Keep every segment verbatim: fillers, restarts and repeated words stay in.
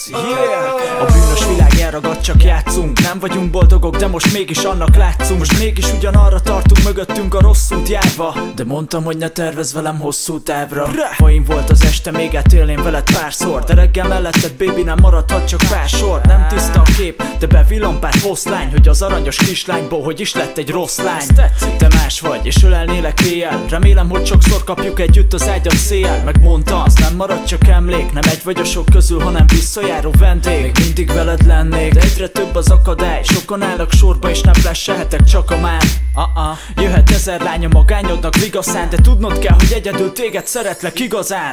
Yeah. A bűnös világ elragad, csak játszunk. Nem vagyunk boldogok, de most mégis annak látszunk. Most mégis ugyanarra tartunk, mögöttünk a rossz út járva. De mondtam, hogy ne tervezz velem hosszú távra. Faim volt az este, még átélném veled párszor. De reggel melletted, baby, nem maradhat csak pár sor. Nem tiszta a kép, de bevillan pár foszlány, hogy az aranyos kislányból hogy is lett egy rossz lány. Te más vagy, és ölelnélek éjjel. Remélem, hogy sokszor kapjuk együtt az ágyat széjjel. Megmondta, az nem marad csak emlék. Nem egy vagy a sok közül, hanem visszajáró vendég. Még mindig veled lennék, de egyre több az akadály. Sokan állnak sorba, és nem flashelhetek csak a már. uh-uh. Jöhet ezer lány a magányodnak vigaszán, de tudnod kell, hogy egyedül téged szeretlek igazán.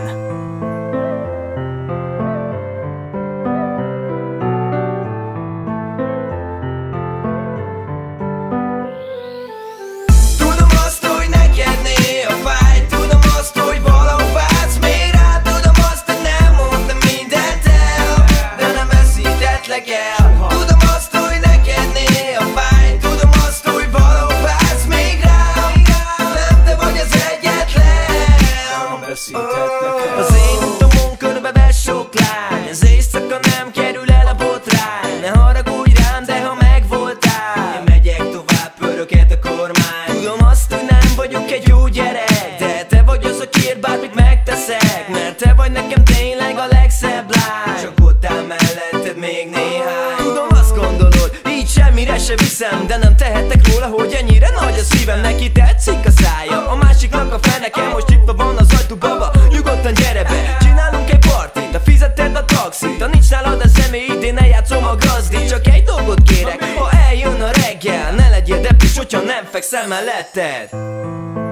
Az én utamon körbeves sok lány, az éjszaka nem kerül el a botrány. Ne haragudj rám, de ha megvoltál, én megyek tovább, pöröget a kormány. Tudom azt, hogy nem vagyok egy jó gyerek, de te vagy az, akiért bármit megteszek. Mert te vagy nekem tényleg a legszebb lány, csak ott áll melletted még néhány. Tudom azt gondolod, így semmire se viszem, de nem tehetek róla, hogy ennyire nagy a szívem. Neki tetszik a szája, a másiknak a feneke. Most nyitva van az ajtó, baba, nyugodtan gyere be. Csinálunk egy partit, de fizeted a taxit. Ha nincs nálad a személy, idén eljátszom a gazdit. Csak egy dolgot kérek, ha eljön a reggel, ne legyél depis, hogyha nem fekszel melletted.